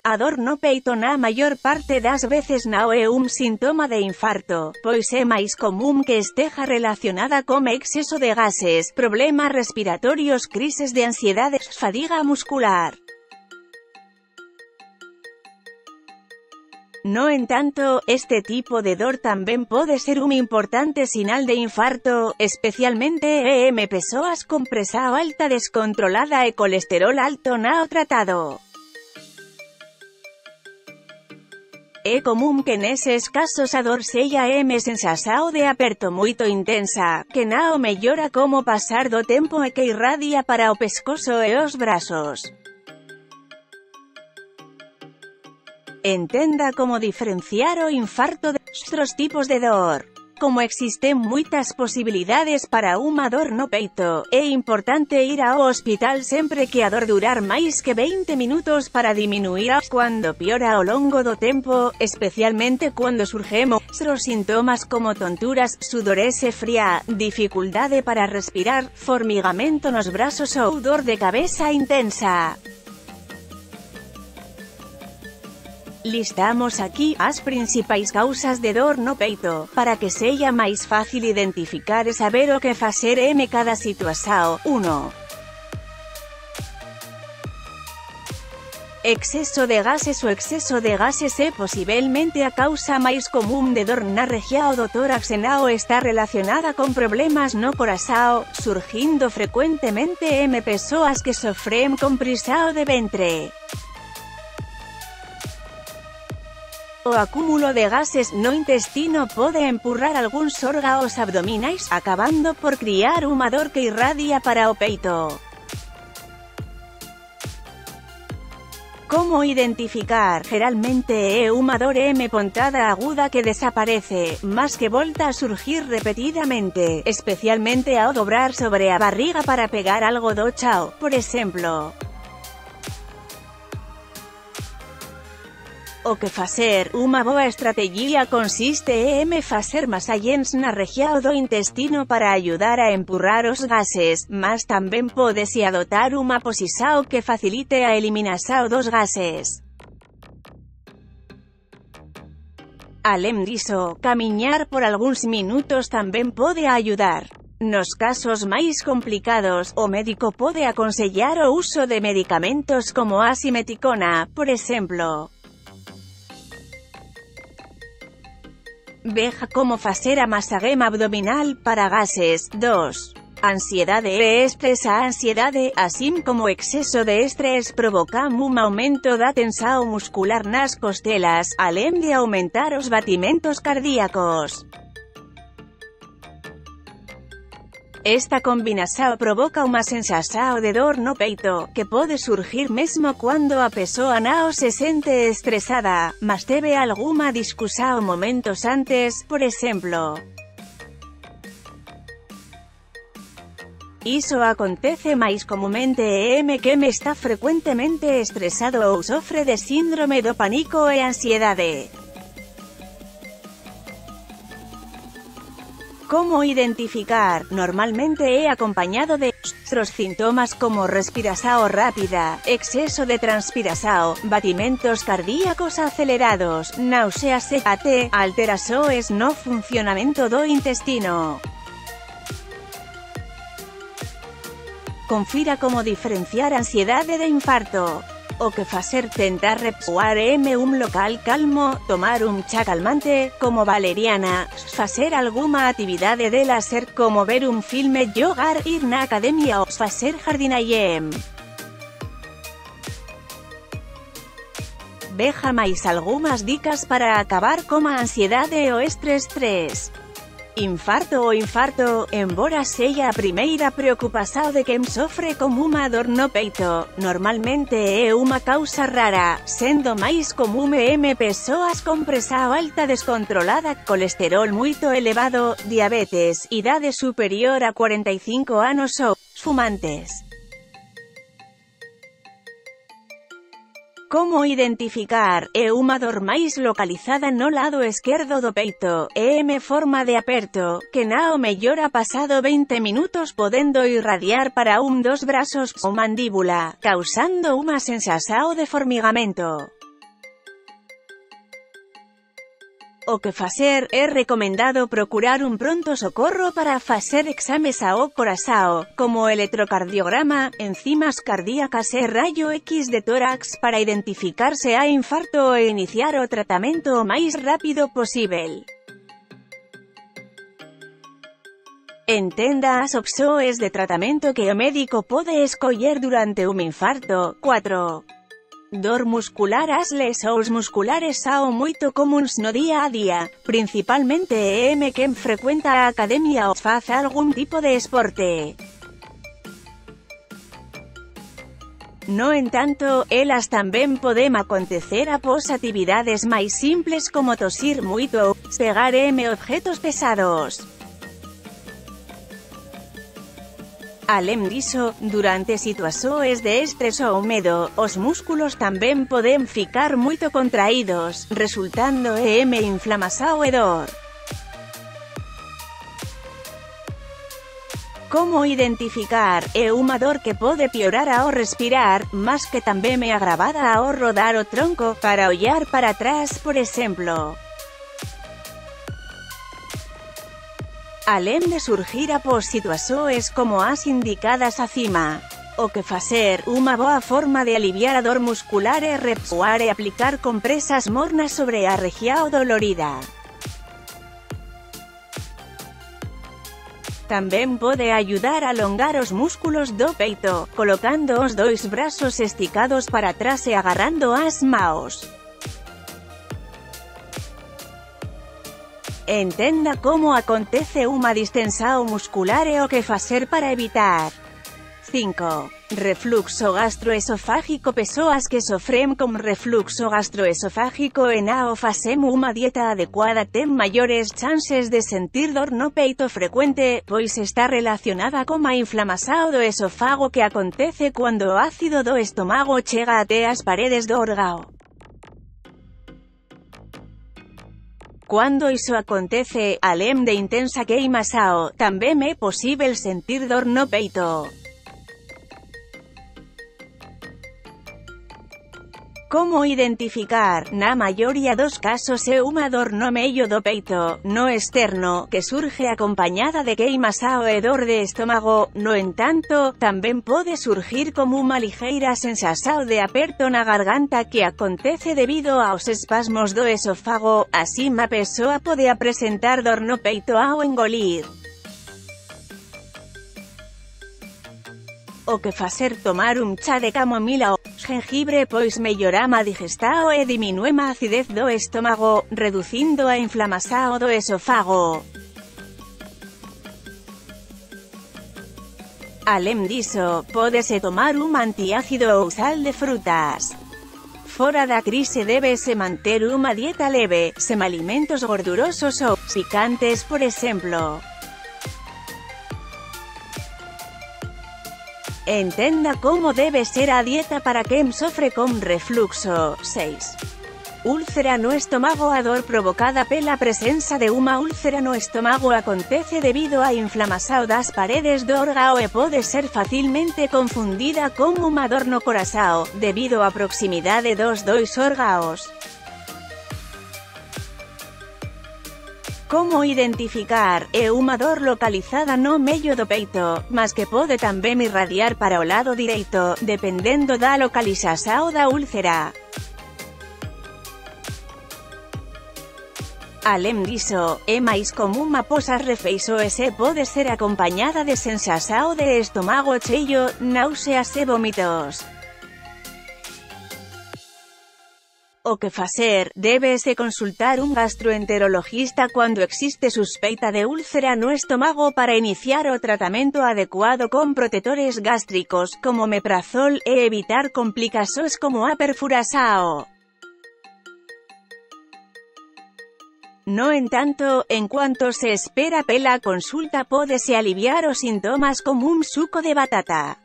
A dor no peito na maior parte das veces non é un síntoma de infarto, pois é máis común que esteja relacionada con exceso de gases, problemas respiratorios, crises de ansiedade, fadiga muscular. No entanto, este tipo de dor tamén pode ser un importante sinal de infarto, especialmente en persoas con presión alta descontrolada e colesterol alto no tratado. É común que neses casos a dor sella sensación de aperto moito intensa, que non mellora como pasar do tempo e que irradia para o pescozo e os brazos. Entenda como diferenciar o infarto de outros tipos de dor. Como existen moitas posibilidades para unha dor no peito, é importante ir ao hospital sempre que a dor durar máis que 20 minutos para diminuir cando piora ao longo do tempo, especialmente cando surgen outros sintomas como tonturas, sudorese fría, dificultade para respirar, formigamento nos brazos ou dor de cabeza intensa. Listamos aquí as principais causas de dor no peito, para que sexa máis fácil identificar e saber o que facer en cada situación. 1. Exceso de gases. O exceso de gases é posiblemente a causa máis común de dor na rexión do tórax e non está relacionada con problemas no corazón, surgindo frecuentemente en persoas que sofren con presión de ventre. O acúmulo de gases no intestino pode empurrar algúns órganos abdominais, acabando por criar unha dor que irradia para o peito. Como identificar? Geralmente é unha dor pontada aguda que desaparece, mas que volta a surgir repetidamente, especialmente ao dobrar sobre a barriga para pegar algo do chão, por exemplo. O que facer? Unha boa estrategia consiste en facer masaxes na rexión do intestino para ayudar a empurrar os gases, mas tamén pódese adoptar unha posición que facilite a eliminación dos gases. Além diso, camiñar por algúns minutos tamén pode ayudar. Nos casos máis complicados, o médico pode aconsellar o uso de medicamentos como a simeticona, por exemplo. Veja como facer a masaxe abdominal para gases. 2. Ansiedade e estrés. A ansiedade, así como o exceso de estrés, provocan un aumento da tensión muscular nas costelas, além de aumentar os batimentos cardíacos. Esta combinación provoca unha sensación de dor no peito, que pode surgir mesmo cando a persoa non se sente estresada, mas teve algunha discusión momentos antes, por exemplo. Iso acontece máis comumente en quen está frecuentemente estresado ou sofre de síndrome do pánico e ansiedade. Como identificar? Normalmente é acompañado de outros síntomas como respiración rápida, exceso de transpiración, batimentos cardíacos acelerados, náuseas e alteracións no funcionamento do intestino. Confira como diferenciar ansiedade de infarto. O que facer? Tentar repousar en un local calmo, tomar un chá calmante, como valeriana, facer algunha actividade de lazer como ver un filme, yogar, ir na academia ou facer jardinallem. Veja máis algunhas dicas para acabar con a ansiedade e o estrés. 3. Infarto. O infarto, embora sella a primeira preocupación de quen sofre con unha dor no peito, normalmente é unha causa rara, sendo máis común en persoas con presión alta descontrolada, colesterol moito elevado, diabetes, idade superior a 45 anos ou fumantes. Como identificar? É unha dor máis localizada no lado esquerdo do peito, e en forma de aperto, que non mellora pasado 20 minutos podendo irradiar para un dos brazos ou mandíbula, causando unha sensación de formigamento. O que facer, é recomendado procurar un pronto socorro para facer exames ao corazao, como electrocardiograma, enzimas cardíacas e rayo X de tórax para identificar se hai infarto e iniciar o tratamento o máis rápido posível. Entenda as opções de tratamento que o médico pode escoller durante un infarto. 4. Dor muscular. As lesóns musculares son moito comuns no día a día, principalmente quen frecuenta a academia ou faz algún tipo de esporte. No entanto, elas tamén poden acontecer após actividades máis simples como tosir moito ou pegar objetos pesados. Além diso, durante situacións de estrés ou medo, os músculos tamén poden ficar moito contraídos, resultando en inflamación e dor. Como identificar? É unha dor que pode piorar ao respirar, mas que tamén é agravada ao rodar o tronco, para ollar para atrás, por exemplo. Além de surgir após situacións como as indicadas acima. O que facer? Unha boa forma de aliviar a dor muscular é repouar e aplicar compresas mornas sobre a rexión dolorida. Tamén pode ayudar a alongar os músculos do peito, colocando os dois brazos esticados para atrás e agarrando as maos. Entenda como acontece unha distensión muscular e o que facer para evitar. 5. Refluxo gastroesofágico. Persoas que sofren con refluxo gastroesofágico e non facen unha dieta adecuada ten maiores chances de sentir dor no peito frecuente, pois está relacionada con a inflamación do esófago que acontece cando o ácido do estómago chega até as paredes do órgano. Cando iso acontece, além de intensa queimação, tamén é posível sentir dor no peito. Como identificar? Na maioría dos casos é unha dor no medio do peito, no externo, que surge acompañada de queimação e dor de estómago. No entanto, tamén pode surgir como unha ligeira sensación de aperto na garganta que acontece debido aos espasmos do esófago. Así a persoa pode presentar dor no peito ao engolir. O que facer? Tomar un chá de camomila ou jengibre pois mellora a digestao e diminúe a acidez do estómago, reducindo a inflamación do esófago. Além diso, pódese tomar un antiácido ou sal de frutas. Fora da crise débese manter unha dieta leve, sen alimentos gordurosos ou picantes, por exemplo. Entenda como debe ser a dieta para quen sofre con refluxo. 6. Úlcera no estómago. A dor provocada pela presenza de unha úlcera no estómago acontece debido á inflamación das paredes do órgano e pode ser facilmente confundida con unha dor no corazao, debido á proximidade dos dois órganos. Como identificar? É unha dor localizada no medio do peito, mas que pode tamén irradiar para o lado direito, dependendo da localización da úlcera. Além diso, é máis común após as refeições e pode ser acompañada de sensación de estómago cheio, náuseas e vómitos. O que facer? Débese consultar un gastroenterologista cando existe suspeita de úlcera no estómago para iniciar o tratamento adecuado con protectores gástricos, como omeprazol, e evitar complicacións como a perfuración. No entanto, en cuanto se espera pela consulta pódese aliviar os sintomas con un suco de batata.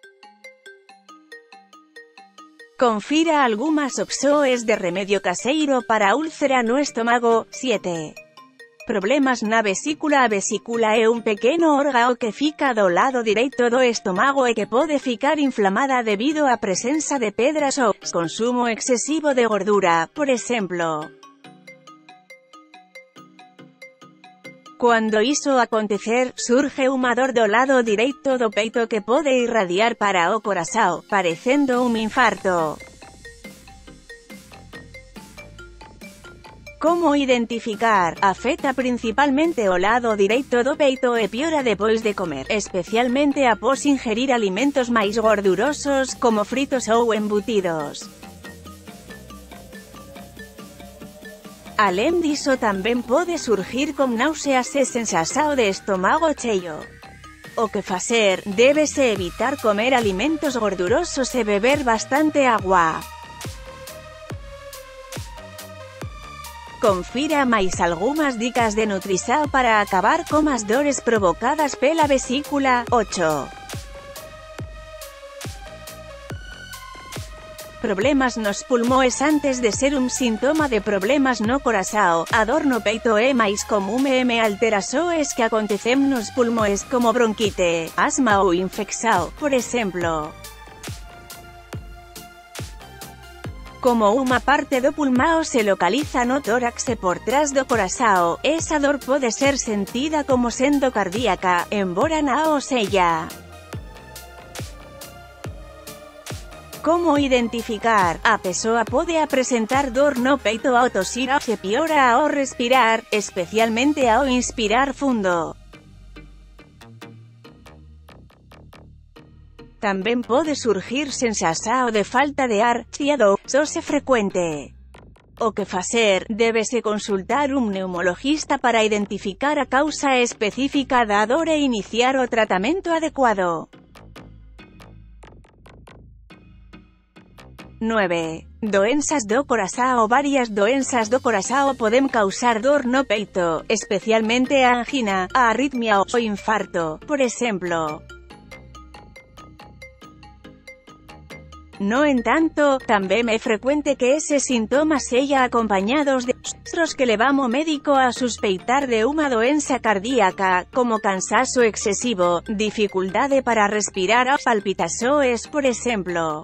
Confira algunhas opcións de remedio caseiro para úlcera no estómago. 7. Problemas na vesícula. A vesícula é un pequeno órgano que fica do lado direito do estómago e que pode ficar inflamada debido á presenza de pedras ou consumo excesivo de gordura, por exemplo. Cuando iso acontecer, surge unha dor do lado direito do peito que pode irradiar para o corazao, parecendo un infarto. Como identificar? Afecta principalmente o lado direito do peito e piora depois de comer, especialmente após ingerir alimentos máis gordurosos, como fritos ou embutidos. Além diso tamén pode surgir con náuseas e sensación de estómago cheio. O que facer? Débese evitar comer alimentos gordurosos e beber bastante agua. Confira máis algunhas dicas de nutrición para acabar comas dores provocadas pela vesícula. 8. Problemas nos pulmóns. Antes de ser un síntoma de problemas no corazao, a dor no peito é máis común e alterações que acontecen nos pulmóns como bronquite, asma ou infecção, por exemplo. Como unha parte do pulmao se localiza no tórax e por trás do corazao, esa dor pode ser sentida como sendo cardíaca, embora non o sella. Como identificar? A persoa pode presentar dor no peito ao tosir ou se piora ao respirar, especialmente ao inspirar fundo. Tamén pode surgir sensación de falta de ar, chiado, tose frecuente. O que facer? Débese consultar un neumologista para identificar a causa específica da dor e iniciar o tratamento adecuado. 9. Doenzas do corazao. Varias doenzas do corazao poden causar dor no peito, especialmente a angina, a arritmia ou o infarto, por exemplo. No entanto, tamén é frecuente que eses sintomas sella acompañados de rostros que levan o médico a suspeitar de unha doenza cardíaca, como cansazo excesivo, dificultade para respirar ou palpitações, por exemplo.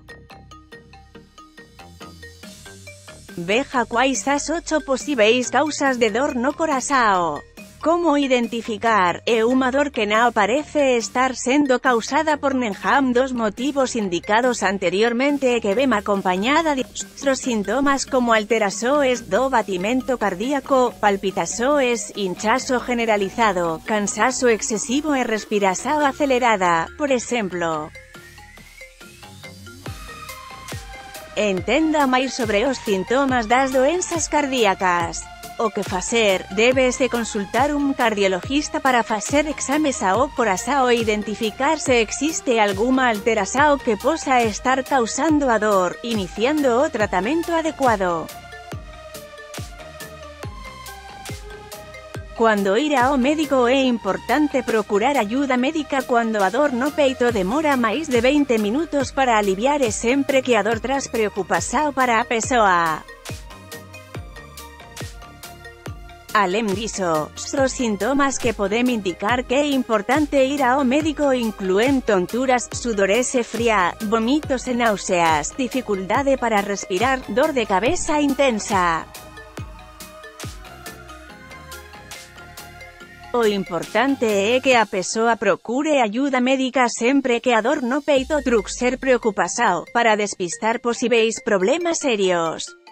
Veja quais as 8 posíveis causas de dor no corazao. Como identificar? É unha dor que non parece estar sendo causada por nenhum dos motivos indicados anteriormente e que vem acompañada de outros sintomas como alterações do batimento cardíaco, palpitações, inchazo generalizado, cansazo excesivo e respiración acelerada, por exemplo. Entenda máis sobre os sintomas das doenzas cardíacas. O que facer? Débese consultar un cardiologista para facer exames ao corazao e identificar se existe algunha alteración que posa estar causando a dor, iniciando o tratamento adecuado. Cuando ir ao médico é importante procurar ayuda médica cuando a dor no peito demora máis de 20 minutos para aliviar e sempre que a dor tras preocupación para a persoa. Além diso, os sintomas que podem indicar que é importante ir ao médico incluen tonturas, sudorese fría, vómitos e náuseas, dificultade para respirar, dor de cabeza intensa. O importante é que a persoa procure ayuda médica sempre que a dor no peito trux ser preocupación, para despistar posíveis problemas serios.